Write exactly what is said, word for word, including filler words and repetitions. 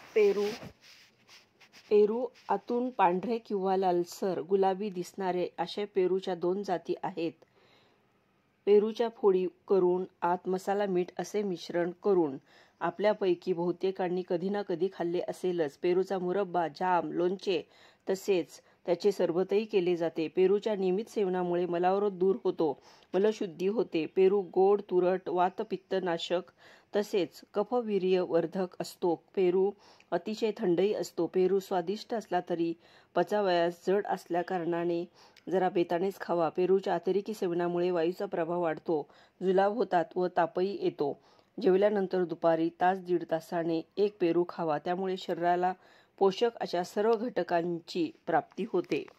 पेरू पेरू आतून पांढरे किंवा लालसर गुलाबी दिसणारे अशा पेरूच्या दोन जाती आहेत. पेरूच्या फोडी करून आत मसाला मीठ असे मिश्रण करून आपल्यापैकी बहुतेकांनी कधी ना कधी खाल्ले असेलच. पेरूचा मुरब्बा, जाम, लोणचे तसेच त्याचे सरबतही केले जाते. पेरूच्या नियमित सेवनामुळे मलावरोध दूर होतो, मलशुद्धी होते. पेरू गोड, तुरट, वातपित्तनाशक तसेच कफवीर्यवर्धक असतो. पेरू अतिशय थंडही असतो. पेरू स्वादिष्ट असला तरी पचावयास जड असल्याकारणाने जरा बेतानेच खावा. पेरूच्या अतिरेकी सेवनामुळे वायूचा प्रभाव वाढतो, जुलाब होतात व तापही येतो. जेवल्यानंतर दुपारी तास दीड तासाने एक पेरू खावा. त्यामुळे शरीराला पोषक अशा सर्व घटकांची प्राप्ती होते.